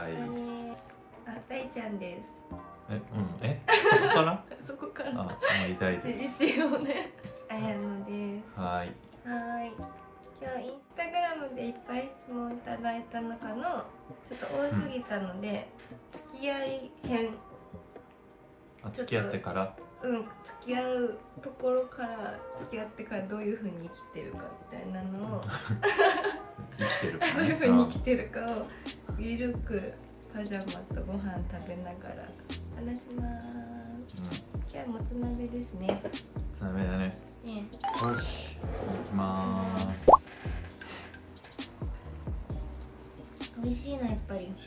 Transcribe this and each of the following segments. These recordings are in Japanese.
はい。 あ、大ちゃんです。 そこからそこから。 あ、もう痛いです。 一応ね。あやのです。 はい。 今日インスタグラムでいっぱい質問いただいた中のちょっと多すぎたので、付き合い編。 付き合ってから。 付き合うところから付き合ってからどういう風に生きてるかみたいなのを生きてるかね。 どういう風に生きてるかをゆるくパジャマとご飯食べながら話します。今日はもつ鍋ですね。もつ鍋だね。よし、いきまーす。 美味しいな、やっぱり。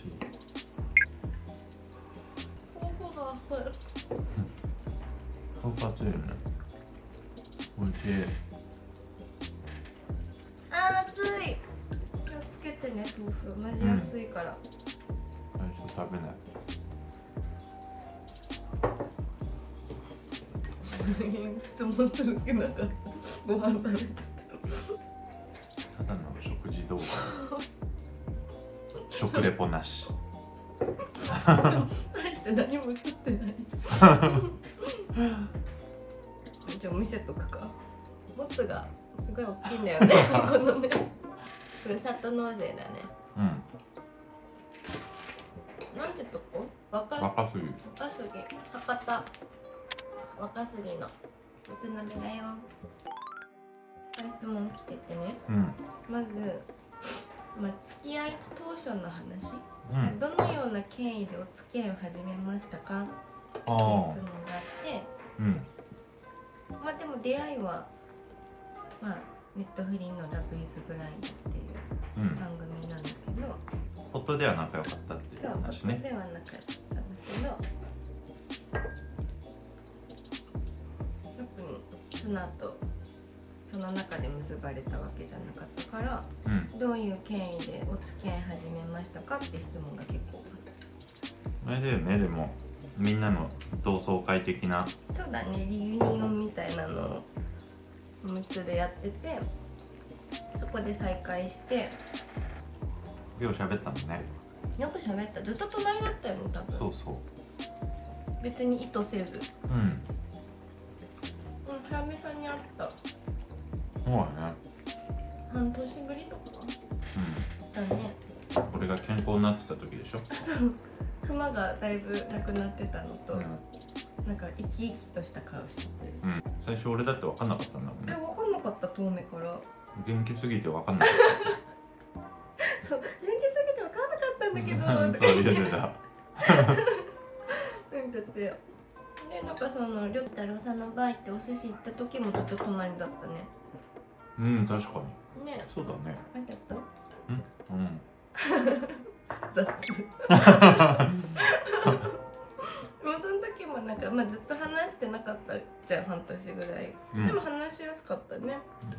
豆腐熱いよね。美味しい。 熱い。気をつけてね、豆腐マジ熱いから。 最初食べない。 質問する気なかった。ご飯食べてただの食事動画。食レポなし。 大して何も映ってない。じゃあ見せとくか。もつがすごい大きいんだよね。このね、ふるさと納税だね。なんてとこ？若杉、博多若杉のもつ鍋だよ。質問来ててね。まず、付き合い当初の話、どのような経緯でお付き合いを始めましたかっていう質問があって、でも出会いはネットフリーのラブイズブラインドっていう番組なんだけど、 夫では仲良かったっていう話ね。 夫では仲良かったんだけど、特にその後その中で結ばれたわけじゃなかったから、どういう経緯でお付き合い始めましたかって質問が結構多かった。 あれだよね、でもみんなの同窓会的な。 そうだね、リユニオンみたいなのを6つでやってて、そこで再会して。 よく喋ったのね。 よく喋った。ずっと隣だったよね、多分。 そうそう。 別に意図せず。久々に会った。 そうだね。 半年ぶりとか。だね。 これが健康になってた時でしょ。 そう。クマがだいぶなくなってたのと、なんか生き生きとした顔してて。 最初俺だって分かんなかったんだもんね。 分かんなかった、遠目から。 元気すぎて分かんなかった。 そう、元気すぎて分かんなかったんだけど。 そう言ってた。 だってで、なんかそのりょうたろうさんのバー行ってお寿司行った時もずっと隣だったね。 確かに。 ね。 そうだね。 何だった？雑。もうその時もなんかずっと話してなかったじゃん、半年ぐらい。でも話しやすかったね。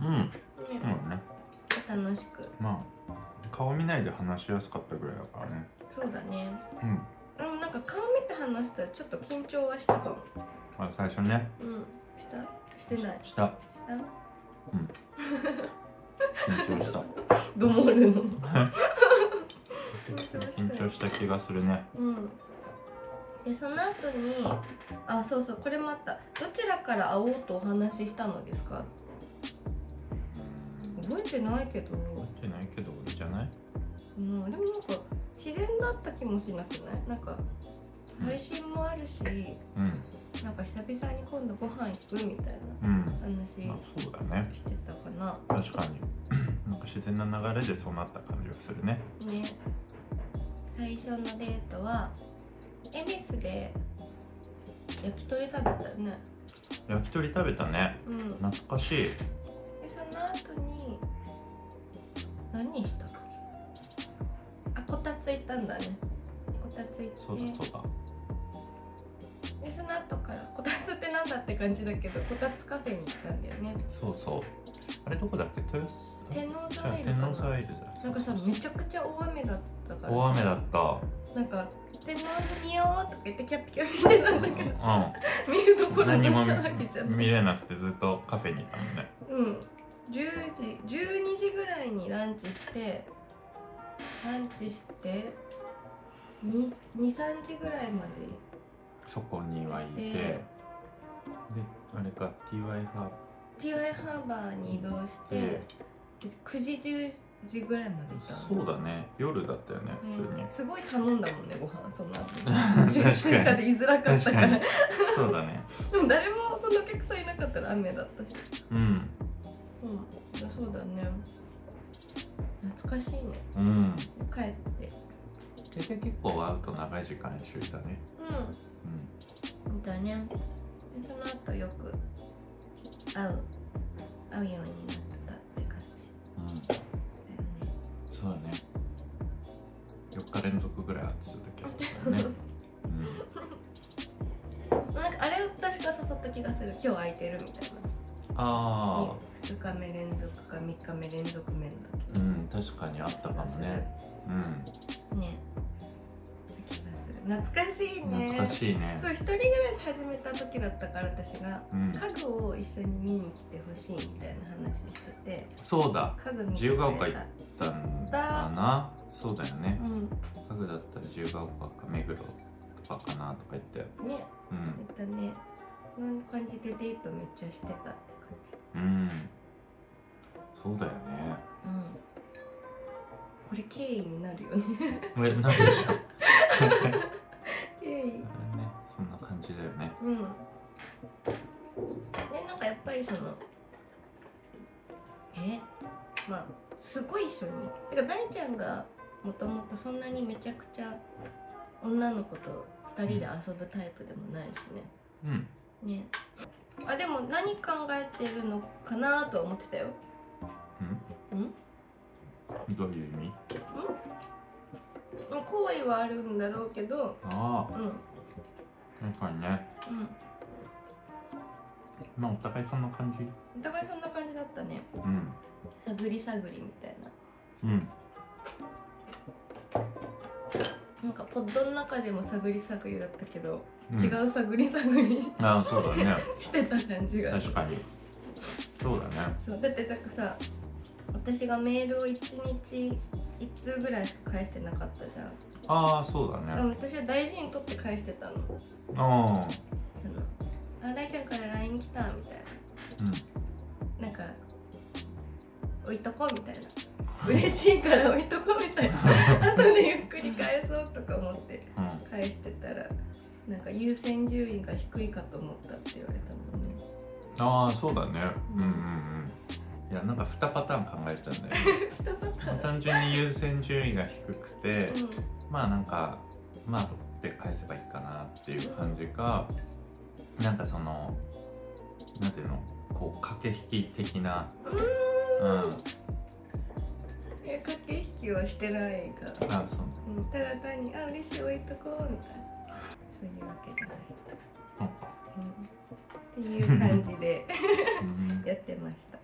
楽しく。 顔見ないで話しやすかったぐらいだからね。 そうだね。でもなんか顔見て話したらちょっと緊張はしたかも。 最初ね。 してない。 した。緊張した。 どもるの。 緊張した気がするね。 で、その後に、そうそう、これもあった。どちらから会おうとお話ししたのですか？覚えてないけど。いいじゃない？でもなんか自然だった気もしなくない？なんか配信もあるし、なんか久々に今度ご飯行くみたいな話そうだね。 してたかな。 確かに。なんか自然な流れでそうなった感じがするね。 最初のデートは恵比寿で焼き鳥食べたね。 焼き鳥食べたね。懐かしい。 で、その後に何したっけ？こたつ行ったんだね。こたつ行って。 そうだ。 で、その後からこたつってなんだって感じだけど、こたつカフェに行ったんだよね。 そう。あれどこだっけ？ 天王洲アイルかな。なんかさ、めちゃくちゃ大雨だったから。 大雨だった。 なんか天王洲見ようとか言ってキャピキャピ見てたんだけどさ、見るところだったわけじゃない。 見れなくてずっとカフェにいたもんね。 10時、12時ぐらいにランチして 23時ぐらいまでそこにはいて、であれか TY ハーバーに移動して9時10時ぐらいまでいた。 そうだね、夜だったよね、普通に。 すごい頼んだもんね、ご飯その後追加で居づらかったからそうだね。 でも誰もそのお客さんいなかったら雨だったし。そうだね、懐かしいね。帰ってで結構会うと長い時間一緒いたね。 だね。その後よく会うようになったって感じだよね。 そうだね、4日連続ぐらい会ってた時あったよね。 なんかあれを確か誘った気がする。今日空いてるみたいな。2日目連続か3日目連続目だけど。 確かにあったかもね。 ね、気がする。懐かしいね。 懐かしいね。 そう、一人暮らし始めた時だったから、私が家具を一緒に見に来てほしいみたいな話してて。 そうだ、 家具見て自由が丘行ったんだな。そうだよね。家具だったら自由が丘か目黒とかかなとか言ってね。 言ったね。こんな感じでデートめっちゃしてたって感じ。 そうだよね。 これ経緯になるよね。 これなんでしょう。 経緯。 ね、そんな感じだよね。 で、なんかやっぱりそのまあすごい一緒に。てか大ちゃんがもともとそんなにめちゃくちゃ女の子と2人で遊ぶタイプでもないしね。ね。あ、でも何考えてるのかなとは思ってたよ。 どういう意味？ 好意はあるんだろうけど。 確かにね。まあお互いそんな感じ。 お互いそんな感じだったね。探り探りみたいな。なんかポッドの中でも探り探りだったけど、違う探り探りそうだね。 してた感じが。 確かに。そうだね。 そうだってなんかさ、私がメールを1日1通ぐらいしか返してなかったじゃん。 そうだね。 でも私は大事に取って返してたの。大ちゃんから LINE 来たみたいな。なんか置いとこうみたいな。嬉しいから置いとこうみたいな。後でゆっくり返そうとか思って返してたら、なんか優先順位が低いかと思ったって言われたもんね。 そうだね。いや、なんか2パターン考えたんだよね。 2パターン。 単純に優先順位が低くて、まあなんかまあ取って返せばいいかなっていう感じか、なんかそのなんていうの、こう駆け引き的な。 駆け引きはしてないから。ただ単に嬉しい置いとこうみたいな、そういうわけじゃない。っていう感じでやってました。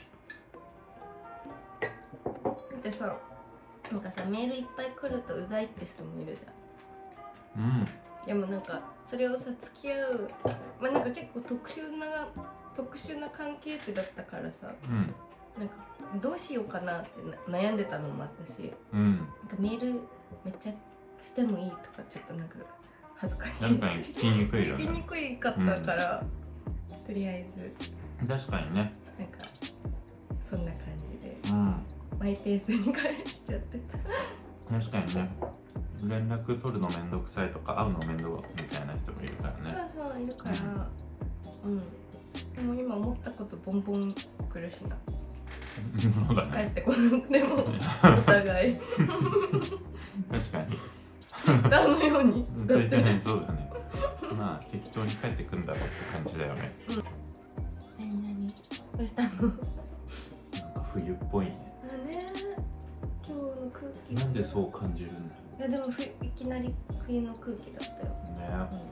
でさ、なんかさ、メールいっぱい来るとうざいって人もいるじゃん。でもなんかそれをさ、付き合う、まあなんか結構特殊な関係値だったからさ、なんかどうしようかなって悩んでたのもあったし、なんかメールめっちゃしてもいいとかちょっとなんか恥ずかしい。 なんか聞きにくいよね。 聞きにくいかったから、とりあえず確かにね。 なんかそんな感じで、マイペースに返しちゃってた。 確かにね。連絡取るのめんどくさいとか会うのめんどみたいな人もいるからね。 そういるから、でも今思ったことボンボン来るしな。 そうだね。 帰ってこなくてもお互い確かに。 ツイッターのように使ってない。そうだね。まあ適当に帰ってくんだろうって感じだよね。 何どうしたの？ なんか冬っぽいね。 今日の空気。 なんでそう感じるんだろう。 いやでもいきなり冬の空気だったよね。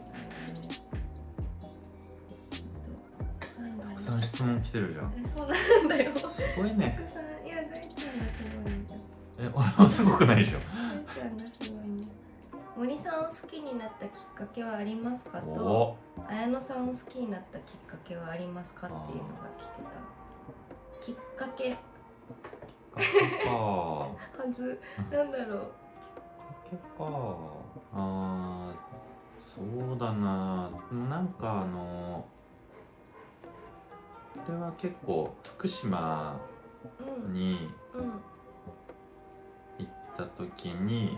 たくさん質問来てるじゃん。 そうなんだよ。 すごいね。 たくさん、いや大ちゃんがすごいんだ。 俺はすごくないでしょ。 大ちゃんがすごいね。森さんを好きになったきっかけはありますかと、綾乃さんを好きになったきっかけはありますかっていうのが来てた。きっかけはず、なんだろう。 か。そうだな。なんかこれは結構福島に行った時に、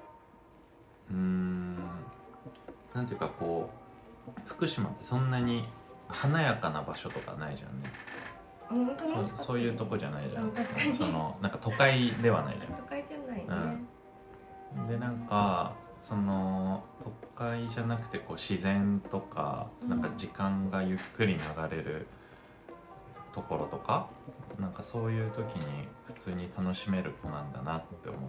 なんていうかこう福島ってそんなに華やかな場所とかないじゃんね。そういうとこじゃないじゃん。 確かに。 なんか都会ではないじゃん。 都会じゃないね。 でなんか都会じゃなくてこう自然とか、なんか時間がゆっくり流れるところとか、なんかそういう時に普通に楽しめる子なんだなって思って、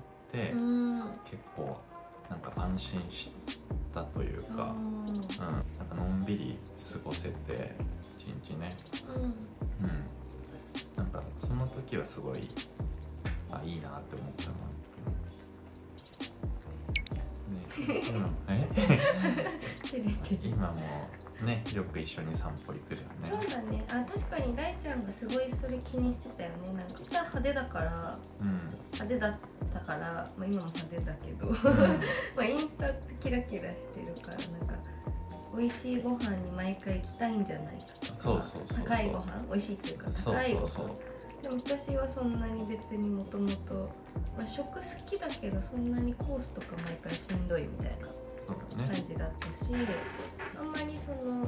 結構なんか安心したというか、なんかのんびり過ごせて一日ね、なんかその時はすごいいいなって思ったな。今もね、よく一緒に散歩行くじゃんね。 そうだね。確かに大ちゃんがすごいそれ気にしてたよね。なんか下派手だから、派手だったから、今も派手だけど、インスタってキラキラしてるから、なんか美味しいご飯に毎回行きたいんじゃないかとか。そう高いご飯、美味しいっていうか高いご飯。でも私はそんなに別にもともと食好きだけど、そんなにコースとか毎回しんどいみたいな感じだったし、あんまり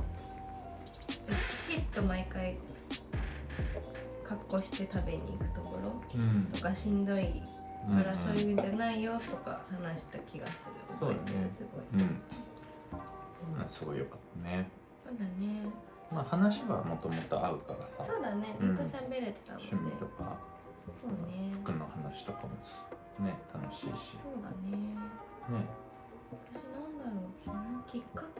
きちっと毎回格好して食べに行くところとかしんどいから、そういうんじゃないよとか話した気がする。覚えてる。すごい。 すごい良かったね。 そうだね。 話はもともと合うからさ。 そうだね。ずっと喋れてたもんね。 趣味とか、 そうね。 服の話とかもね、楽しいし。 そうだね。私なんだろう、きっか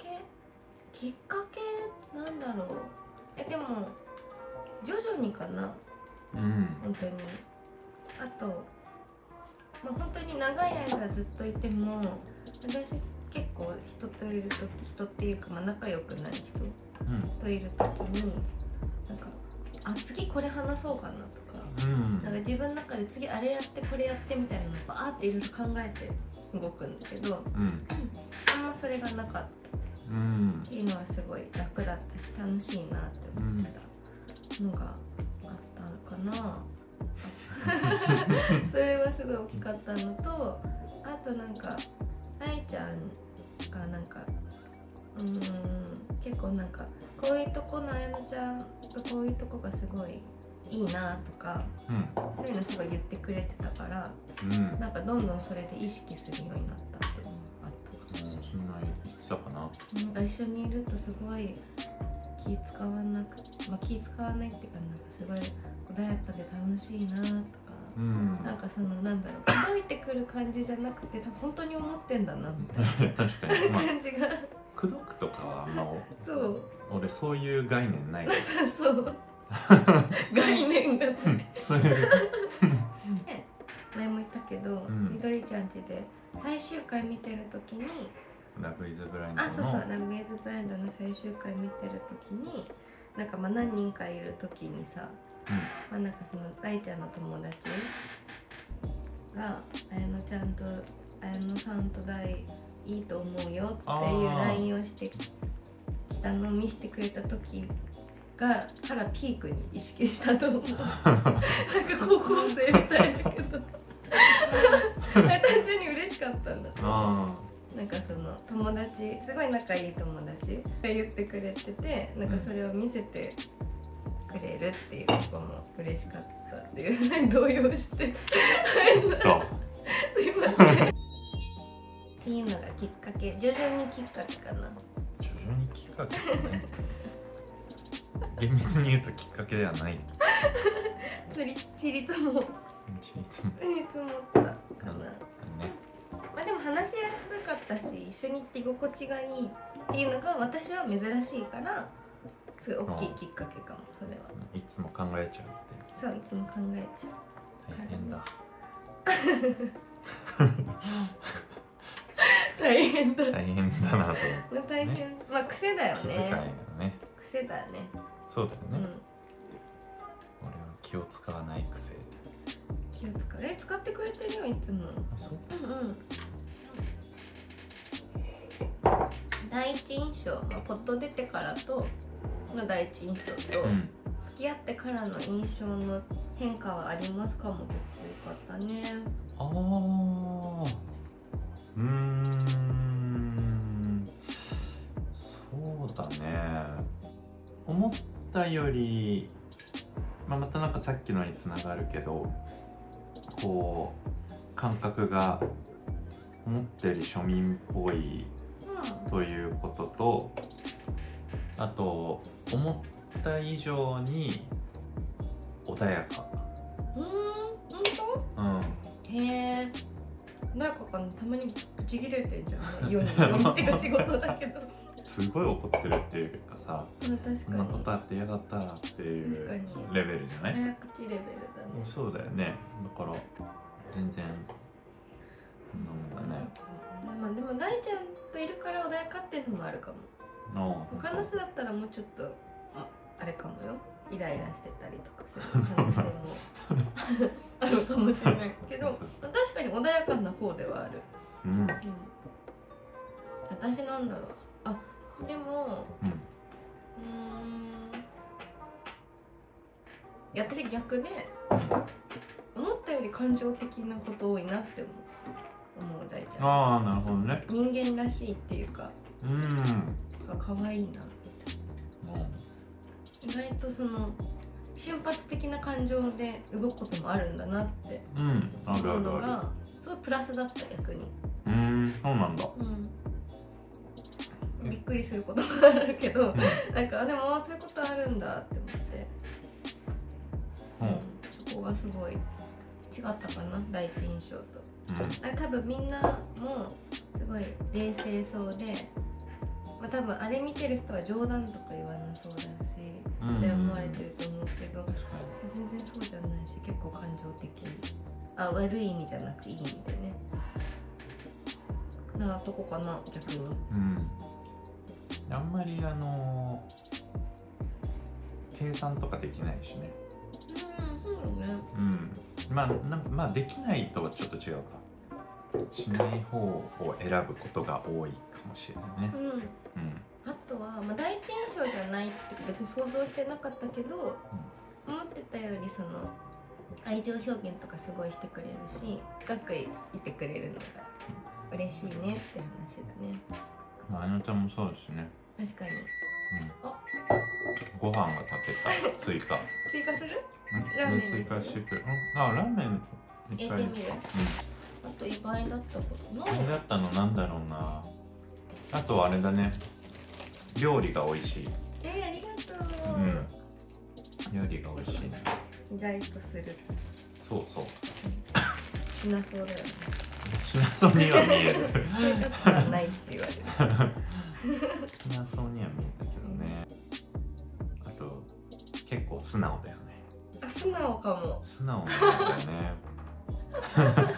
けなんだろう。でも徐々にかな。本当に。あと、本当に長い間ずっといても、私結構人といる時、人っていうか仲良くない人といる時に、なんか次これ話そうかなとか、なんか自分の中で次あれやってこれやってみたいなのをバーっていろいろ考えて動くんだけど、あんまそれがなかった、っていうのはすごい楽だったし楽しいなって思ったのがあったかな。それはすごい大きかったのと、あとなんか愛ちゃんがなんか結構なんかこういうとこの綾乃ちゃんとこういうとこがすごいいいなとか、そういうのすごい言ってくれてたから、なんかどんどんそれで意識するようになったっていうのがあったかもしれない。 そんな言ってたかな。 なんか一緒にいるとすごい気使わないっていうか、なんかすごい穏やかで楽しいなとか、なんかなんだろう、届いてくる感じじゃなくて、多分本当に思ってんだなみたいな確かに、 感じが。 口説くとかはそう俺そういう概念ない。 そう概念がない。前も言ったけど、みどりちゃん家で最終回見てる時にラブイズブラインドのラブイズブラインドの最終回見てる時に、なんか何人かいる時にさ、なんか大ちゃんの友達が綾乃ちゃんと綾乃さんと大いいと思うよっていう LINE をしてきたのを見せてくれた時からピークに意識したと思う。なんか高校生みたいだけど単純に嬉しかったんだ。なんか友達、すごい仲いい友達が言ってくれてて、なんかそれを見せてくれるっていうことも嬉しかったっていう動揺してすいませんっていうのがきっかけ、徐々にきっかけかな。 徐々にきっかけかね。厳密に言うときっかけではない。 ちりつもったかな。でも話しやすかったし、一緒に行って居心地がいいっていうのが私は珍しいから、すごい大きいきっかけかも。それはいつも考えちゃうって。 そう、いつも考えちゃう。 大変だ。 大変だ。 大変だなと思って。 大変。癖だよね。 気遣いがね。 癖だね。 そうだよね。俺は気を使わない癖。 使ってくれてるよいつも。 そう。 一印象、ポッと出てからとの第一印象と、付き合ってからの印象の変化はありますかも結構よかったね。 そうだね。思ったより、またなんかさっきのにつながるけど、こう感覚が思ったより庶民っぽいということと、あと思った以上に穏やか。 本当？へえ。穏やかかな。たまにブチ切れてんじゃない？世にっていうか仕事だけど。 すごい怒ってるっていうかさ、 確かにそんなことあって嫌だったっていうレベルじゃない？ 早口レベルだね。 そうだよね。だから全然なんだね。 でも大ちゃんといるから穏やかっていうのもあるかも。他の人だったらもうちょっとあれかもよ。イライラしてたりとかする可能性もあるかもしれないけど、確かに穏やかな方ではある。私なんだろう。でも、いや私逆で思ったより感情的なこと多いなって思う大ちゃん。 なるほどね。 人間らしいっていうか、可愛いなって。意外とその瞬発的な感情で動くこともあるんだなって思うのがすごいプラスだった逆に。 そうなんだ。 びっくりすることもあるけど、なんかでもそういうことあるんだって思って、そこがすごい違ったかな第一印象と。多分みんなもすごい冷静そうで、多分あれ見てる人は冗談とか言わなそうだしって思われてると思うけど、全然そうじゃないし結構感情的に、悪い意味じゃなくいい意味でねなとこかな逆に。 あんまり計算とかできないしね。 そうね。 まあできないとはちょっと違うか。しない方を選ぶことが多いかもしれないね。 あとは、第一印象じゃないって別に想像してなかったけど、思ってたよりその愛情表現とかすごいしてくれるし、深くいてくれるのが嬉しいねって話だね。 あやなちゃんもそうですね。 確かに。 ご飯が炊けた。追加する？ ラーメン追加してくる。ラーメン入れてみる。あと意外だったことない。 意外だったのなんだろうな。あとはあれだね。料理が美味しい。 ありがとう。 料理が美味しいね。 意外とする。 そう。 しなそうだよね。 しなそうには見える。 生活がないって言われる。 しなそうには見えたけどね。あと結構素直だよね。 素直かも。 素直なんだよね。 確か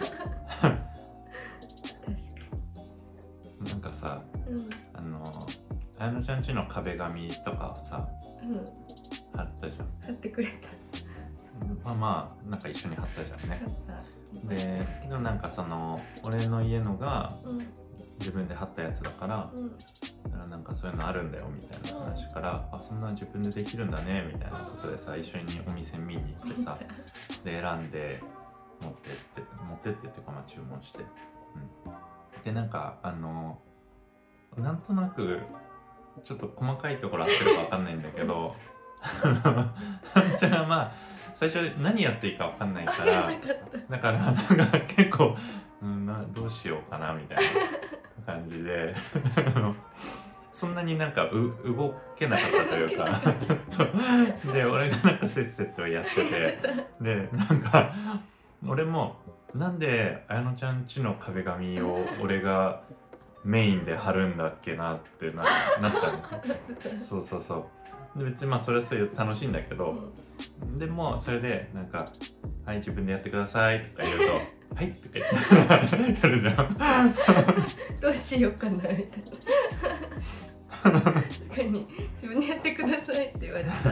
に。なんかさ、あやなちゃんちの壁紙とかさ、貼ったじゃん。 貼ってくれた。なんか一緒に貼ったじゃんね。でもなんかその俺の家のが自分で貼ったやつだから、なんかそういうのあるんだよみたいな話から、そんな自分でできるんだねみたいなことでさ、一緒にお店見に行ってさ、で選んで持ってってっていうか注文して、でなんかなんとなくちょっと細かいところ合ってるか分かんないんだけどじゃあ最初何やっていいか分かんないからだからなんか結構、どうしようかなみたいな感じでそんなになんか動けなかったというかそうで俺がなんかせっせとやっててでなんか俺もなんであやのちゃんちの壁紙を俺がメインで貼るんだっけなってなったの。そうで別にそれはそれ楽しいんだけど、でもそれでなんか「はい自分でやってください」とか言うと「はい」とか言ってやるじゃん。 どうしようかなみたいな。確かに自分でやってくださいって言われた。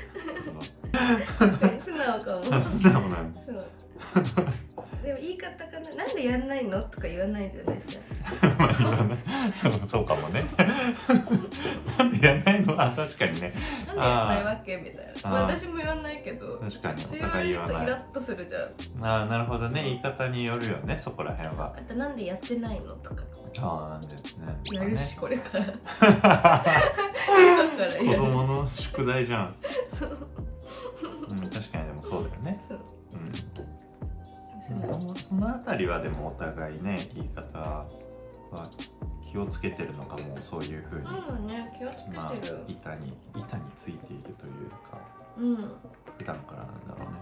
確かに素直かも。 素直なんです。 でも言い方かな、なんでやんないのとか言わないじゃないじゃん。 まあ言わないそうかもねなんでやんないの？あ、確かにね。 なんでやんないわけみたいな。私も言わないけど、 確かにお互い言わないとイラッとするじゃん。 ああ、なるほどね。言い方によるよね、そこら辺は。 あとなんでやってないのとか。 ああ、なんでですね。 やるし、これから今からやるし。 子供の宿題じゃん。 そう、 うん、確かにでもそうだよね。 そう、 うん、そのあたりはでもお互いね、言い方は気をつけてるのかも、そういう風に、 ね、気をつけてる、 まあ、板についているというか、普段からなんだろうね。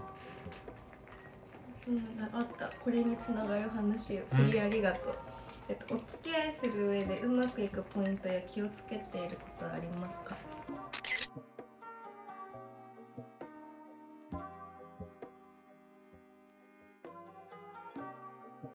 あった、これにつながる話を振りありがとう。お付き合いする上でうまくいくポイントや気をつけていることはありますか？